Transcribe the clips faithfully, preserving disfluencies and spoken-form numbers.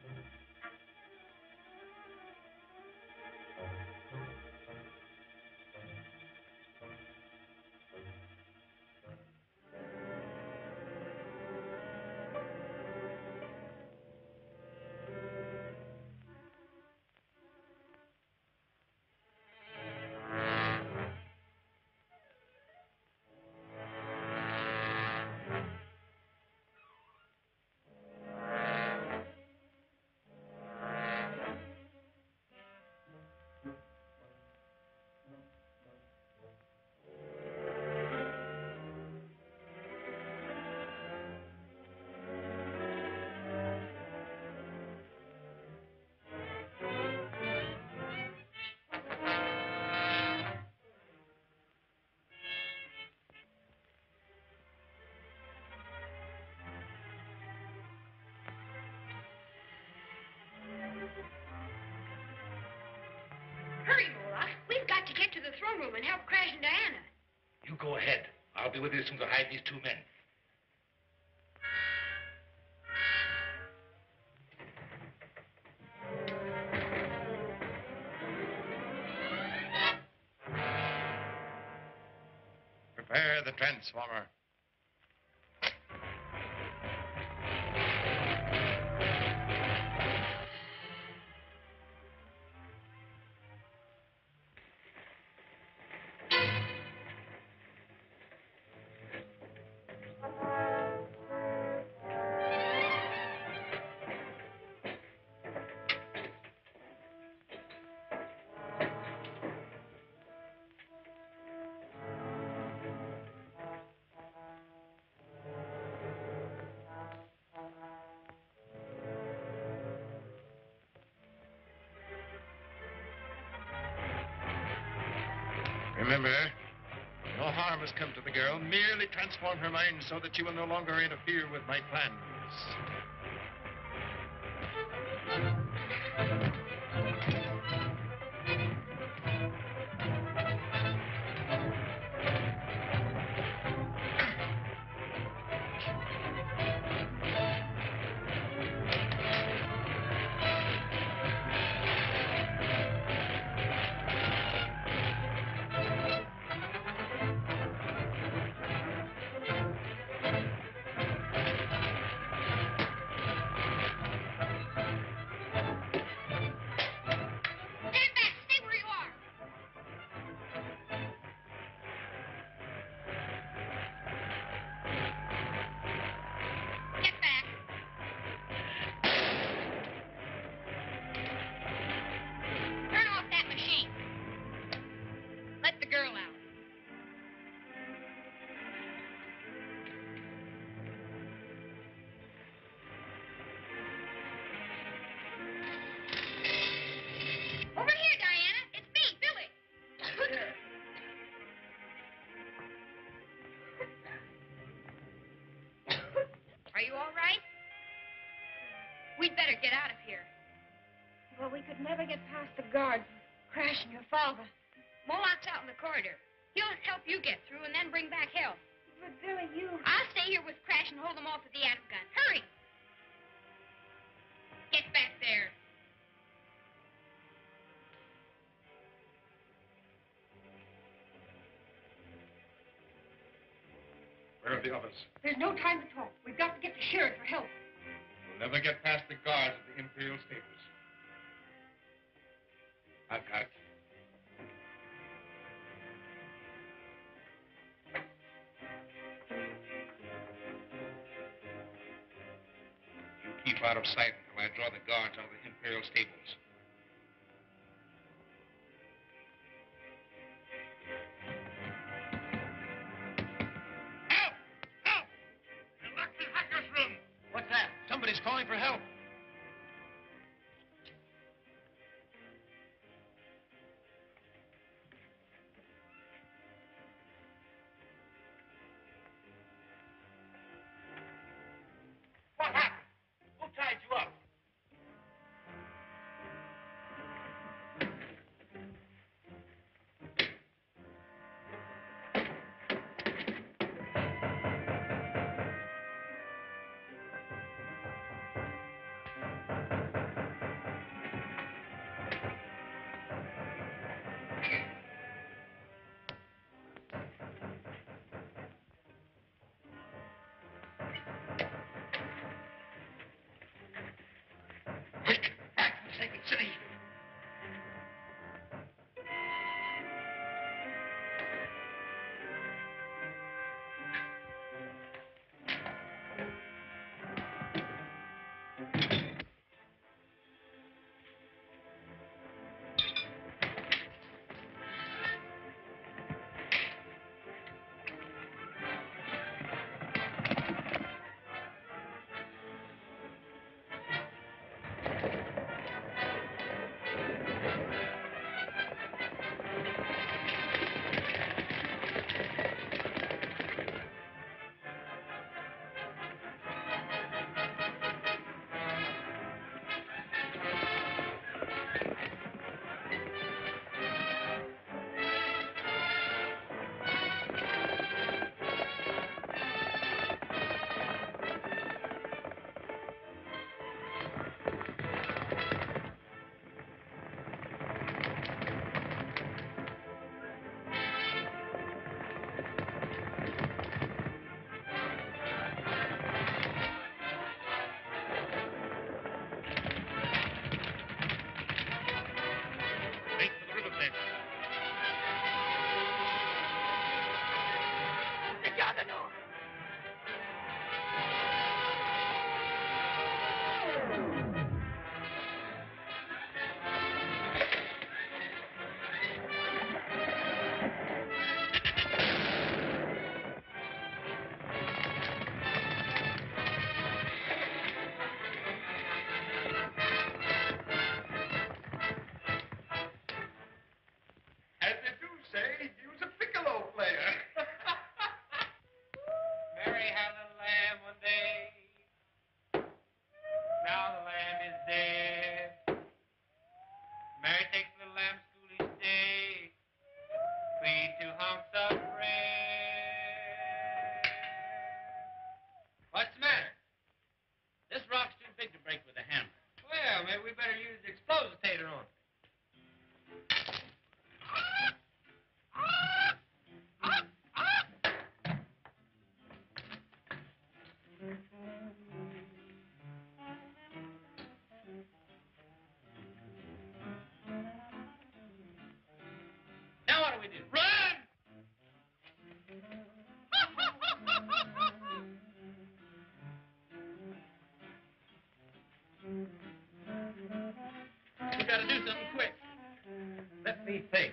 Room and help Crash and Diana. You go ahead. I'll be with you soon to hide these two men. Prepare the transformer. Remember, no harm has come to the girl. Merely transform her mind so that she will no longer interfere with my plans. Father. Moloch's out in the corridor. He'll help you get through and then bring back help. But Billy, you... I'll stay here with Crash and hold them off with the atom gun. Hurry! Get back there. Where are the others? There's no time to talk. We've got to get to Sharad for help. We'll never get past the guards at the Imperial Stables. I've got it. Keep out of sight until I draw the guards out of the Imperial Stables. Help! Help! They're locked in Hacker's room. What's that? Somebody's calling for help. What happened? Who tied you up? maybe we better use the explositator on it. Now what do we do? Run! We gotta do something quick. Let me think.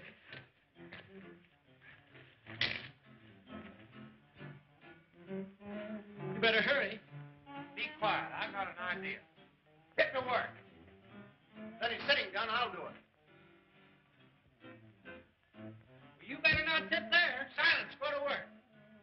You better hurry. Be quiet. I've got an idea. Get to work. Then he's sitting down, I'll do it. Well, you better not sit there. Silence. Go to work.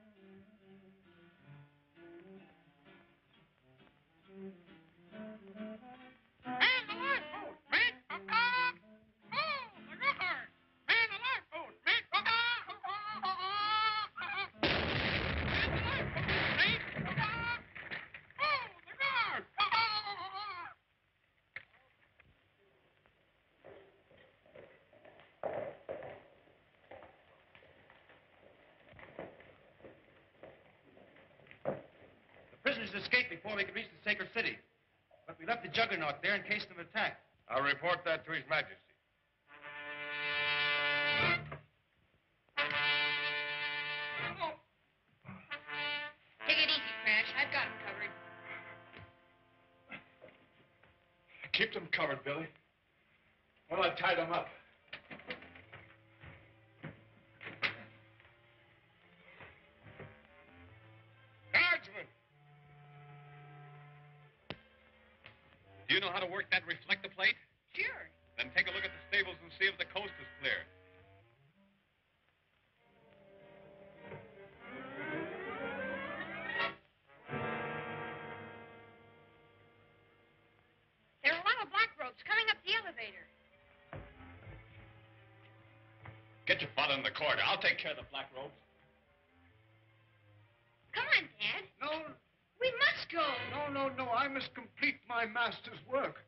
Man the lifeboat, mate. Uh-uh. Oh, the guard. Man the lifeboat, mate. Uh-uh. Uh-uh. Man the lifeboat, mate. Uh-uh. Oh, the guard. Uh-uh. The prisoners escaped before we could reach the sacred city. But we left the juggernaut there in case of attack. I'll report that to His Majesty. Oh. Take it easy, Crash. I've got him covered. Keep them covered, Billy. Well, I tied them up. Guardsmen! Do you know how to work that reflector plate? Sure. Then take a look at the stables and see if the coast is clear. There are a lot of black ropes coming up the elevator. Get your father in the corridor. I'll take care of the black ropes. Come on, Dad. No, We must go. no, no, no. I must complete my master's work.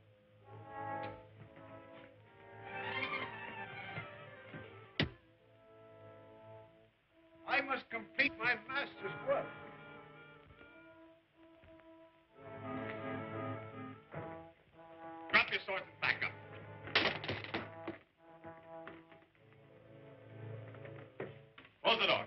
I must complete my master's work. Drop your swords and back up. Close the door.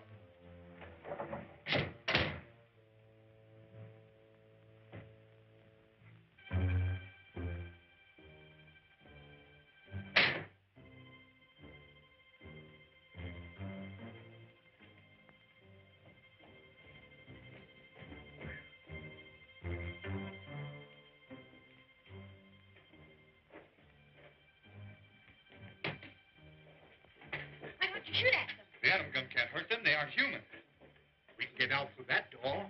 Why don't you shoot at them? The atom gun can't hurt them. They are human. We can get out through that door.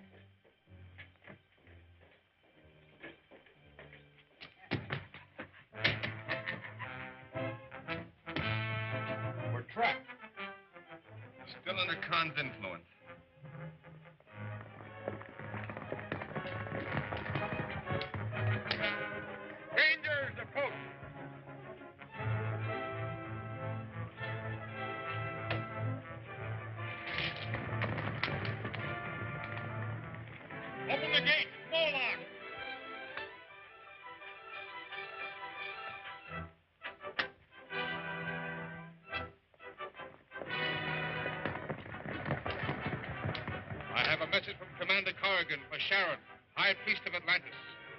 We're trapped. Still under Khan's influence. Rangers, approach. Open the gate. Wall lock. I have a message from Commander Corrigan for Sharad, High Priest of Atlantis.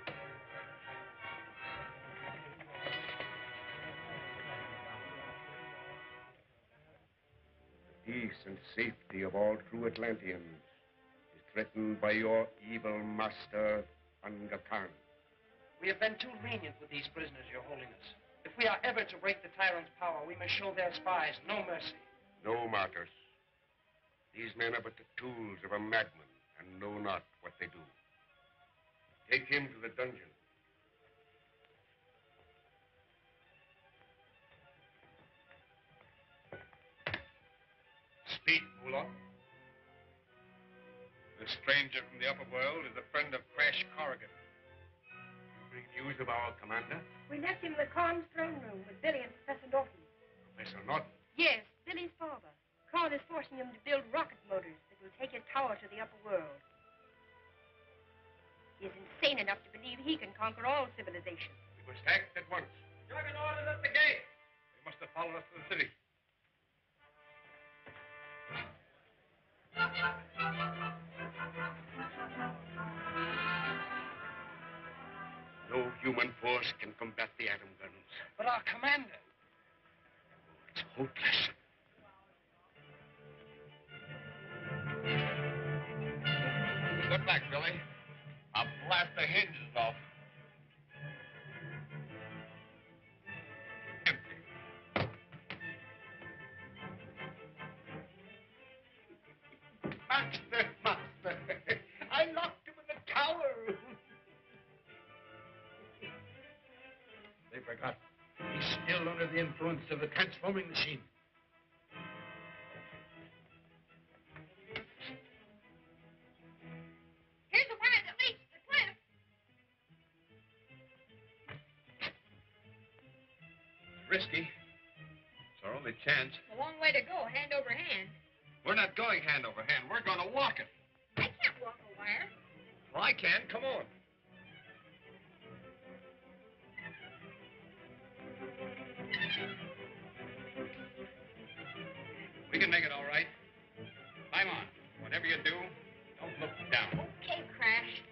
The peace and safety of all true Atlanteans is threatened by your evil master, Unga Khan. We have been too lenient with these prisoners, Your Holiness. If we are ever to break the tyrant's power, we must show their spies no mercy. No, Martyrs. These men are but the tools of a madman and know not what they do. Take him to the dungeon. Speak, Mullah. The stranger from the upper world is a friend of Crash Corrigan. Bring news of our commander? We left him in the Khan's throne room with Billy and Professor Norton. Professor Norton? Yes, Billy's father. Khan is forcing him to build rocket motors that will take his power to the upper world. He is insane enough to believe he can conquer all civilization. We must act at once. Juggernaut is at the gate. They must have followed us to the city. No human force can combat the atom guns. But our commander. It's hopeless. Step back, Billy. I'll blast the hinges off. Empty. Master, master. I locked him in the tower. They forgot. He's still under the influence of the transforming machine. Here's the wire that leads to the cliff. Risky. It's our only chance. It's a long way to go, hand over hand. We're not going hand over hand. We're going to walk it. I can't walk a wire. Well, I can. Come on. We can make it all right. Climb on. Whatever you do, don't look down. Okay, Crash.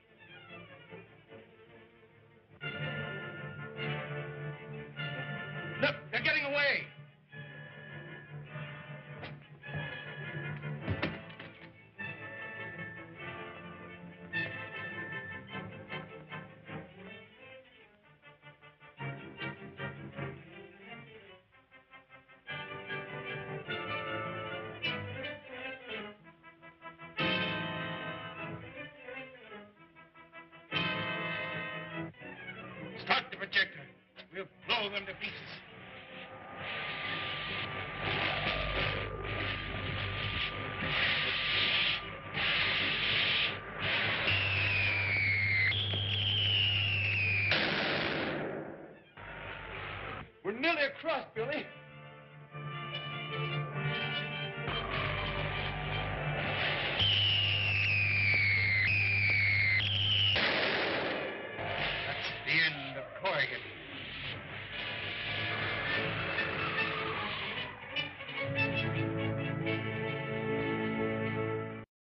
Look, they're getting away. Start the projector. We'll blow them to pieces. We're nearly across, Billy.